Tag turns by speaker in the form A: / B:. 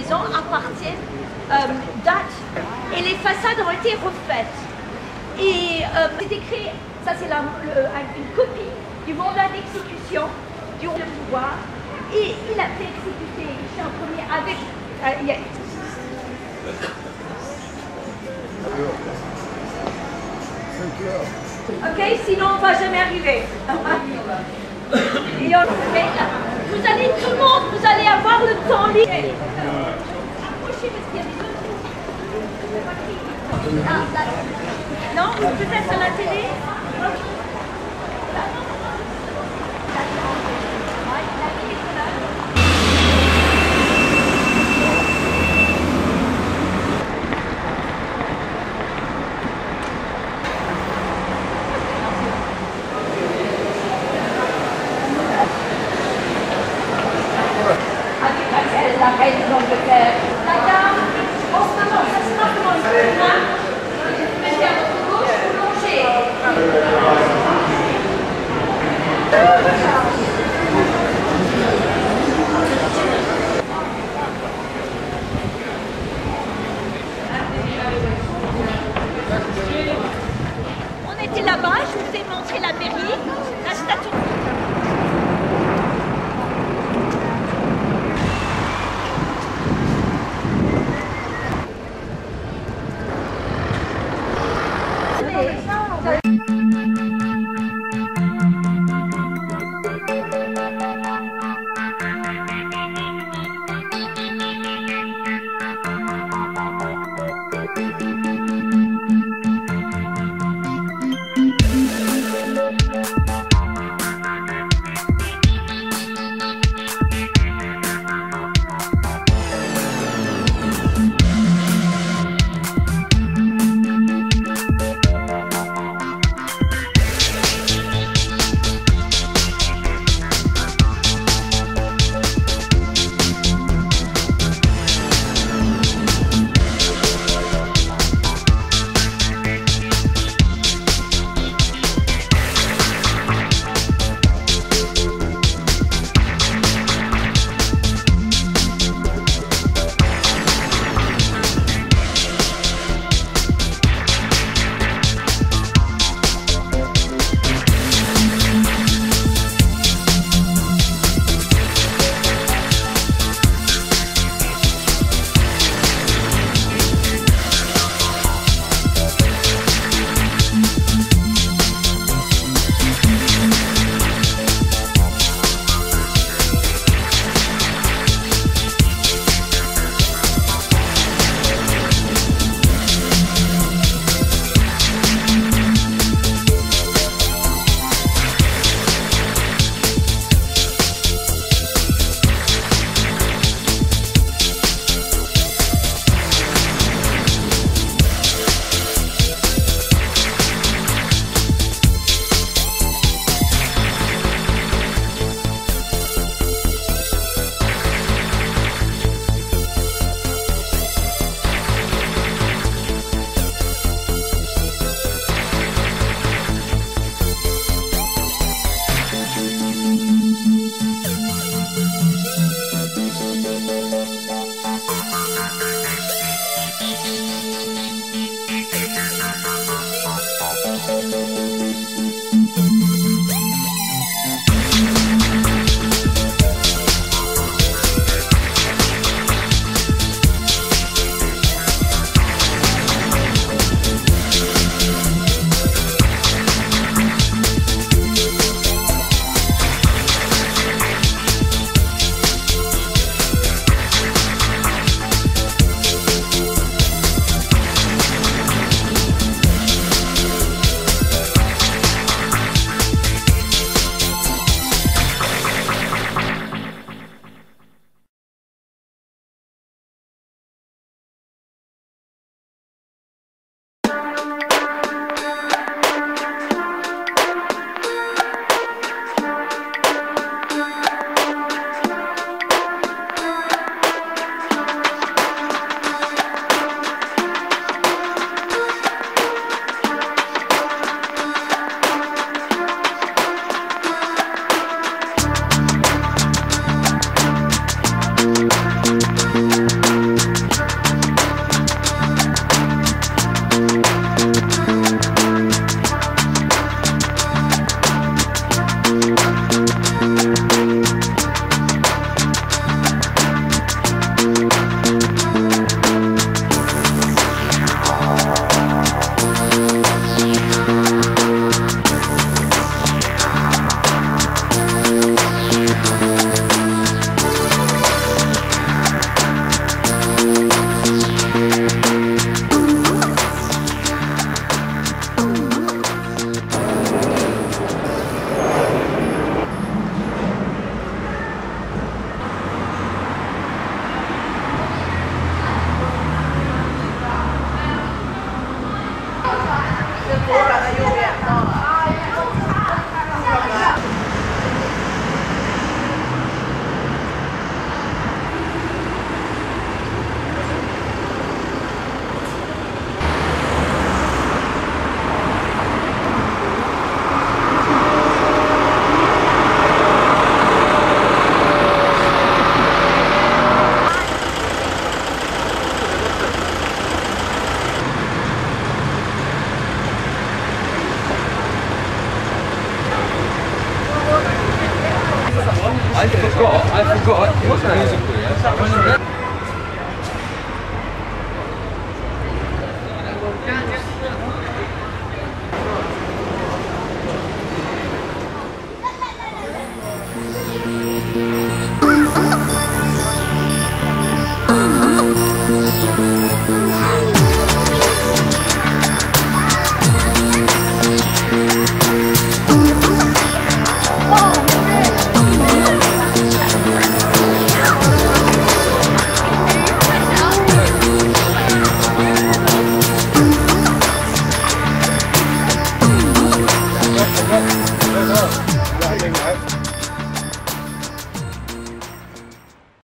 A: maison appartiennent, datent, et les façades ont été refaites. Et c'est écrit, ça c'est une copie du mandat d'exécution du roi de pouvoir, et il a été exécuté, Richard Ier, avec... Ok, sinon on ne va jamais arriver. Et vous allez, tout le monde, vous allez avoir le temps libre. Approchez parce qu'il y a des autres. Non, peut-être à la télé. La reine d'Angleterre. La dame, en ce moment, ça sera comment une main. Vous mettez à votre gauche, vous longez. On était là-bas, je vous ai montré la mairie, la statue.
B: I forgot. It was a musical, yeah?